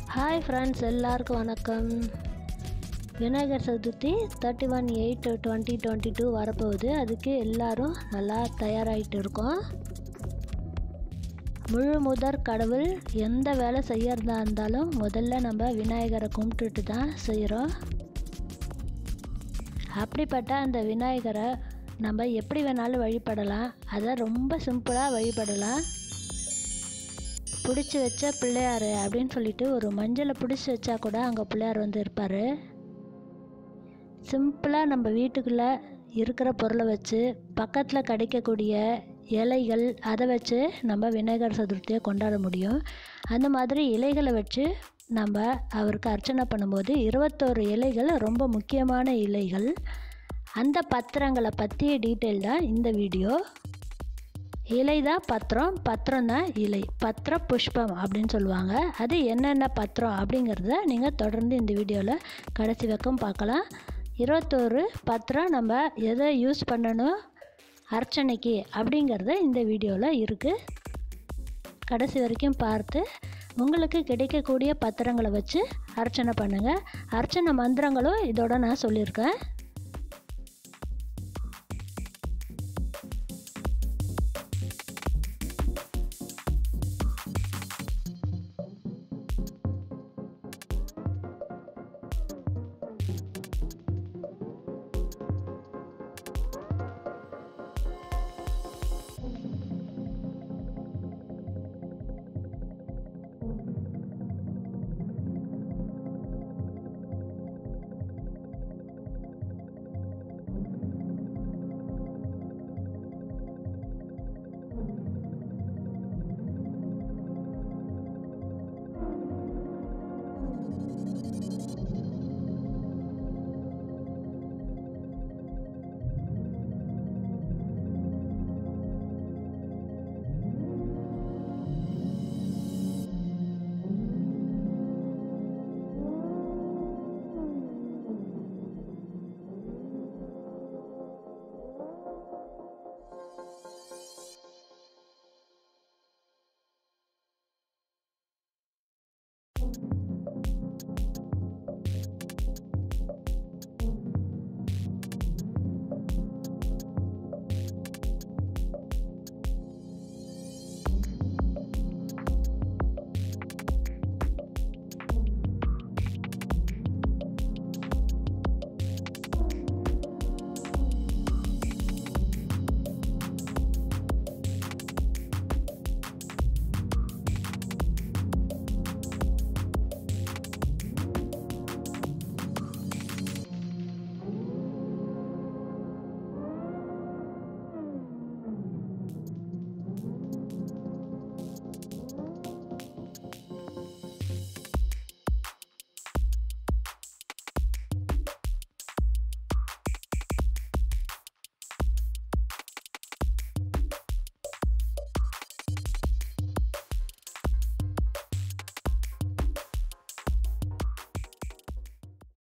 Hi friends, எல்லாருக்கும் வணக்கம். விநாயகர் சதுர்த்தி 31/8/2022 வரப்போகுது. அதுக்கு எல்லோரும் நல்லா தயாராகிட்டு இருக்கோம். முழு முதற் கடவுள் எந்த வேலை செய்யறதா இருந்தாலும் முதல்ல நம்ம விநாயகரை கும்பிட்டுட்டு தான் செய்கிறோம். அப்படிப்பட்ட அந்த விநாயகரை நம்ம எப்படி வேணாலும் வழிபடலாம். அதை ரொம்ப சிம்பிளாக வழிபடலாம். பிடிச்சி வச்ச பிள்ளையார் அப்படின்னு சொல்லிட்டு ஒரு மஞ்சளை பிடிச்சி வச்சா கூட அங்கே பிள்ளையார் வந்து இருப்பார். சிம்பிளாக நம்ம வீட்டுக்குள்ளே இருக்கிற பொருளை வச்சு பக்கத்தில் கிடைக்கக்கூடிய இலைகள் அதை வச்சு நம்ம விநாயகர் சதுர்த்தியை கொண்டாட முடியும். அந்த மாதிரி இலைகளை வச்சு நம்ம அவருக்கு அர்ச்சனை பண்ணும்போது 21 இலைகள் ரொம்ப முக்கியமான இலைகள். அந்த பத்திரங்களை பற்றிய டீட்டெயில் தான் இந்த வீடியோ. இலை தான் பத்திரம், பத்திரம் தான் இலை, பத்திர புஷ்பம் அப்படின்னு சொல்லுவாங்க. அது என்னென்ன பத்திரம் அப்படிங்கிறத நீங்கள் தொடர்ந்து இந்த வீடியோவில் கடைசி வரைக்கும் பார்க்கலாம். 21 பத்திரம் நம்ம எதை யூஸ் பண்ணணும் அர்ச்சனைக்கு அப்படிங்கிறத இந்த வீடியோவில் இருக்குது. கடைசி வரைக்கும் பார்த்து உங்களுக்கு கிடைக்கக்கூடிய பத்திரங்களை வச்சு அர்ச்சனை பண்ணுங்கள். அர்ச்சனை மந்திரங்களும் இதோட நான் சொல்லியிருக்கேன்.